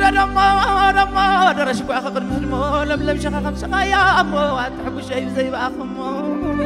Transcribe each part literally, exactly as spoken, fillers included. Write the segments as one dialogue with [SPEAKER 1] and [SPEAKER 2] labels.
[SPEAKER 1] ولا لما لما درشك أخبر مهمو لم لم شخا خمسة يا أمو أتحب شيء زي بأخمو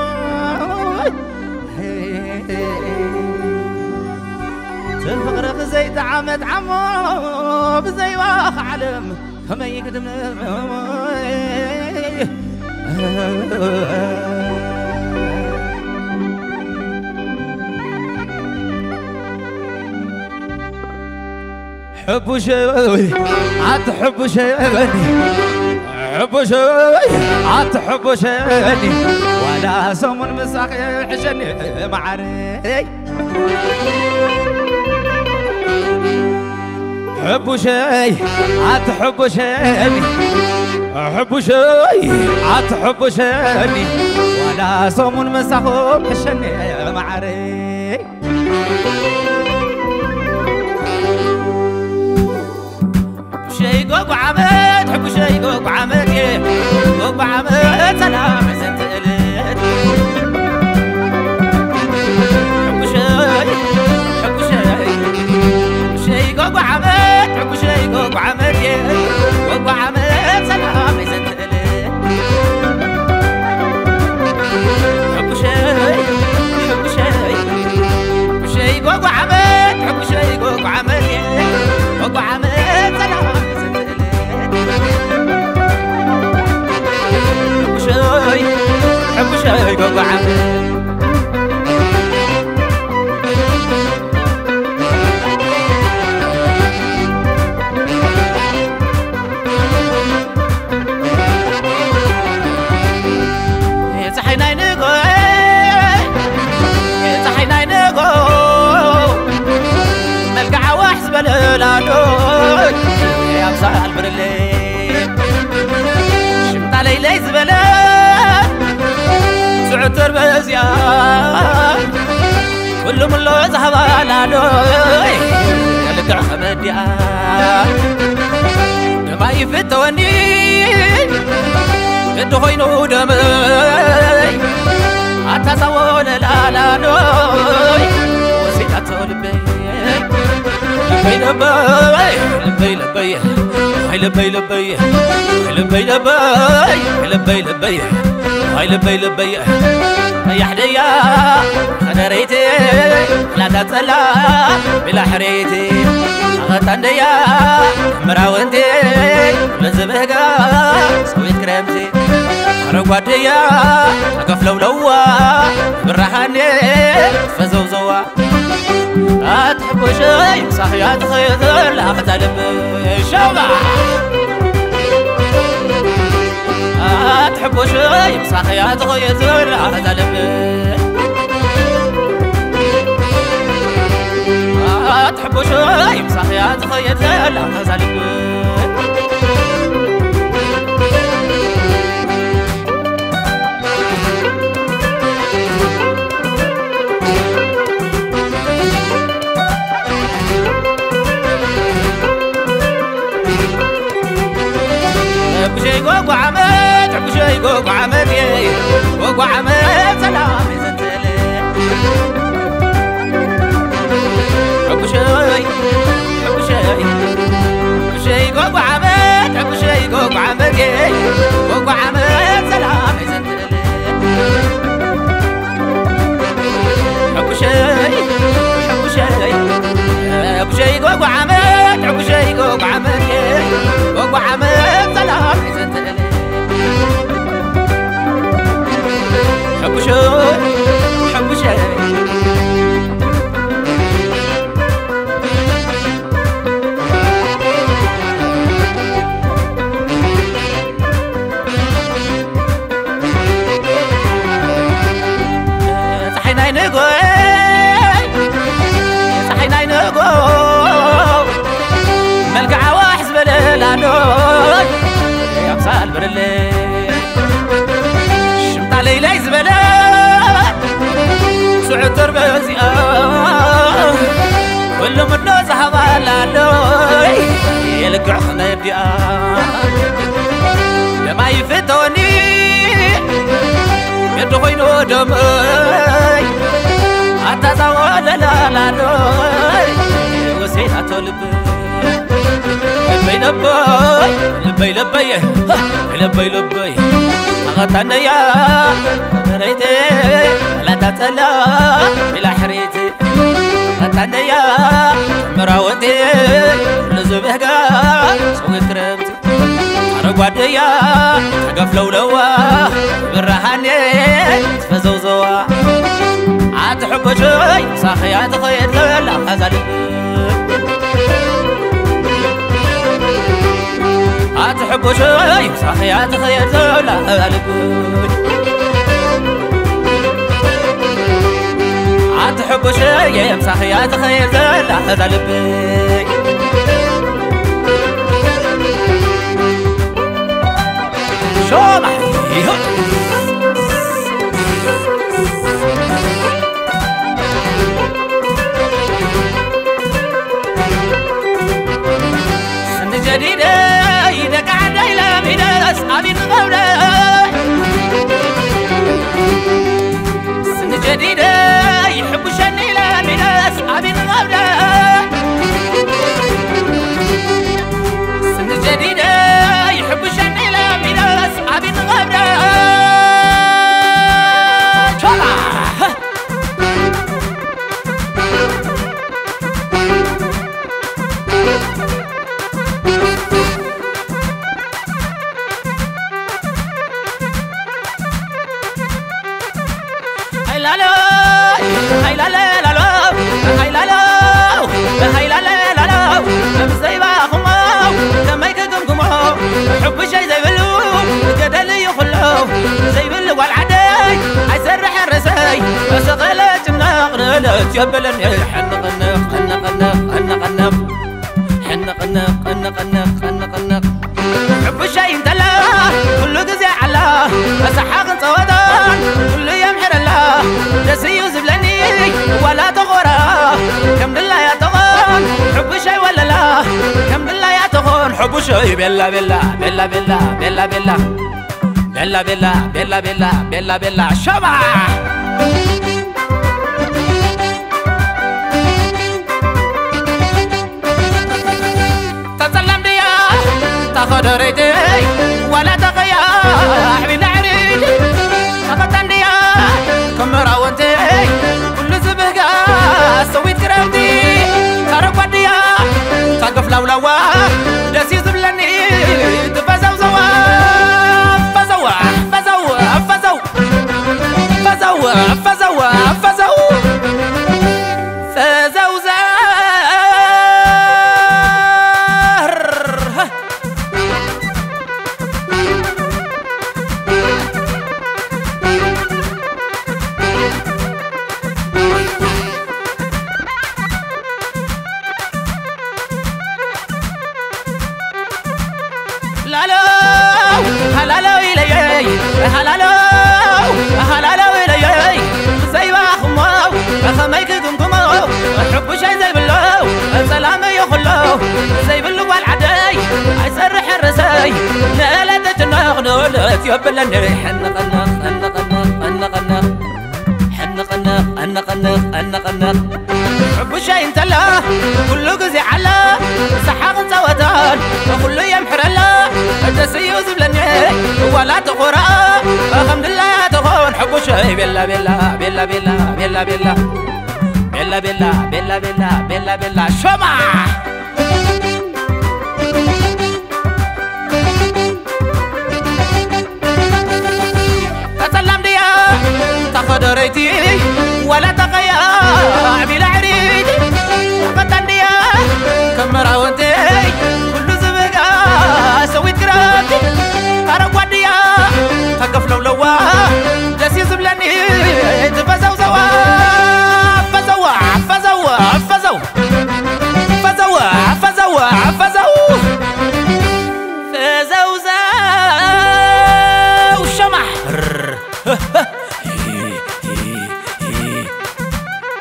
[SPEAKER 1] تنفقر زي تعمد عمو بزي واخ علم كما يقدم حب شوي عاد حب شوي حب شوي عاد حب شوي ولا سمن مساقي حشني معري حب شوي عاد حب شوي حب شوي عاد حب شوي ولا سمن مساقي حشني معري شي قوق عمد حب شي قوق عمد قوق عمد سلام زنت قلت حب شي حب شي شي قوق عمد حب شي قوق عمد قوق عمد سلام زنت قلت حب شي حب شي شي قوق عمد حب شي قوق عمد قوق عمد سلام حب شاي قوق عمد يصحينا نقو يصحينا نقو ملقع واحس بلالانو يا مسال برلي شمت علي ليز بلا سعتر بزيان كل من لو ذهب على لوي يلقى خمديا ما يفتوني الدخينو دمي أتصور لا لا لوي وسيلة لبي لبي لبي لبي لبي لبي لبي لبي لبي لبي لبي هاي لبي لبي يا حديا خدريتي لا تتسلى بلا حريتي غتنديا مراونتي لزبهقا سويت كرمتي رقواديا أقفلو لوا براحاني فزوزوا أتحب شيء صحيا تخيط لا قتلب شوبا أتحب شيء صحيا تخيط لا قتلب أتحب شيء صحيا تخيط لا قتلب قوق عمد حب شي قوق عمد قوق عمد سلام زنتلي حب شي حب شي شي قوق عمد حب شي قوق عمد قوق عمد سلام زنتلي حب شي حب شي حب شي قوق عمد حب شي قوق عمد قوق عمد سلام زنتلي حب شي حب شي صحينا نقو صحينا نقو ملقع واحس بلالانو يا مسال برلي شمت علي ليز بلا سعتر بزيان كل منو زحب على يلقع خمديا لما يفتوني يدخينو دمي أتزوج لا لا وسيلة لبي لبي لبي لبي لبي لبي غطانا يا ريتي لا تتلا بلا حريتي غطانا يا مراودي لزبهقا سوي كرمتي رقواديا تقفلو لوا بالرهاني تفزوزوا عتحب شوي صاحيات خيط لا خزل عتحب شوي صاحيات خيط لا خزل عتحب شوي صاحيات خيط لا خزل شوما سن جديدة يدك عدا إلى ميداس أبي الغولة سن جديدة يحب شن إلى ميداس أبي الغولة سن جديدة يحب شن إلى ميداس أبي الغولة لا لا هاي لا لا لا لا هاي لا لا هاي لا لا لا لا زي باخو لما يكدمكم حب شي زي بلو قدل يخلو زي بلو والعداي عيسرح الرساي شغلة جمنا لا تجبلني حن قنق حن قنق حن قنق حن قنق حن قنق حن قنق حب شي مدلا كل قزي على أسحاق صودان كل يمحر الله دسي يزبلني ولا تغرى كم بالله يا تغون حب شي ولا لا كم بالله يا تغون حب شي بلا بلا بلا بلا بلا بلا بلا بلا بلا بلا بلا بلا شمع تسلم ديا تاخد ريتي ولا تغيا حبيب العريج تقطن ديا كمرا وانتي كل زبهقا سويت كرامتي ترقوا ديا تقف لولوا داسي زبلني تفزو زوا فزوا فزوا فزوا فزوا فزوا فزوا فزوا هلالو هلالو إليي هلالو هلالو إليي زي باخمو خميك قمقمو حب شي زي بلو السلام يخلو زي بلو والعداي عيسرح الرساي لا تتنغنو لا تيبلني حن قنق حن قنق حن قنق حن قنق حن قنق حن قنق حب شي انتلا كل قزي على سحاق سودان وكل يمحر الله تسيوز بلني ولا تغرى الحمد لله تغون حب شي بلا بلا بلا بلا بلا بلا بلا بلا بلا بلا بلا بلا شمع تسلم ديا تاخد ريتي ولا تغيا بلا عريج قطن ديا كمرا وانتي كل زبقا سويت كرامتي ترقوا ديا تقف لولوا داسي زبلني تفزو زوا فزوا فزوا فزوا فزوا فزوا فزوا فزوا زوا شمع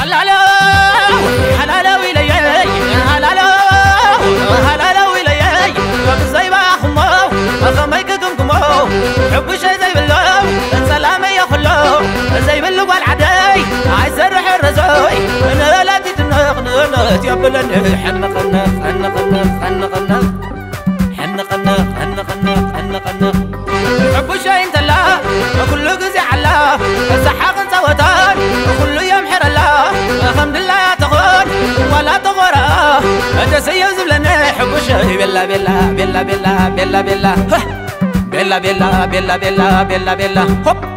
[SPEAKER 1] هلالا هلالا ويلي هلالا هلالا ويلي بزي باخمو خميك كمكمو حب شي زي بالله سلامي يا خلو زي بالله والعدي عايز الروح الرزوي انا لا تتنقنق يا بلن حنق النق حنق النق حنق النق حنق النق حنق النق حنق النق حب شي انت لا كل قزي على السحاق صوتان كل يوم حر الله الحمد لله يا تغور ولا تغورا انت سيوز لنا حب شي بالله بالله بالله بالله بالله بالله بالله بالله بالله بالله بالله بالله